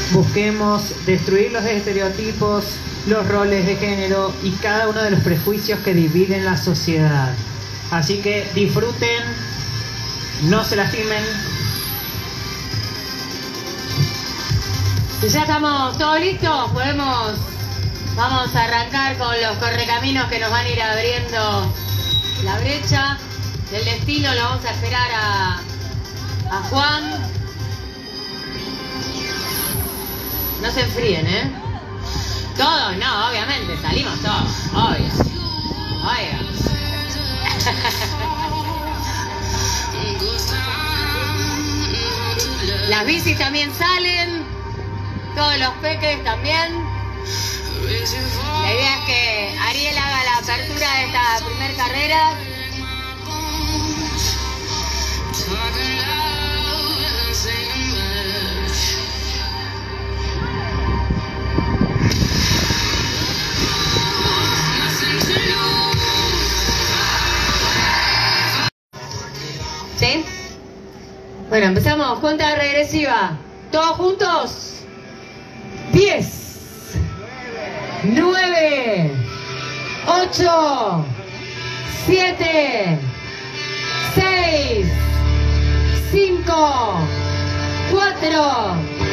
busquemos destruir los estereotipos, los roles de género y cada uno de los prejuicios que dividen la sociedad. Así que disfruten, no se lastimen. Si ya estamos todos listos, vamos a arrancar con los correcaminos que nos van a ir abriendo la brecha del destino. Lo vamos a esperar a Juan. No se enfríen, ¿eh? Todos, no, obviamente, salimos todos, obvio. Oiga. Las bicis también salen, todos los peques también. La idea es que Ariel haga la apertura de esta primera carrera. ¿Sí? Bueno, empezamos. Cuenta regresiva. ¿Todos juntos? 10, 9, 8, 7, 6, 5, 4,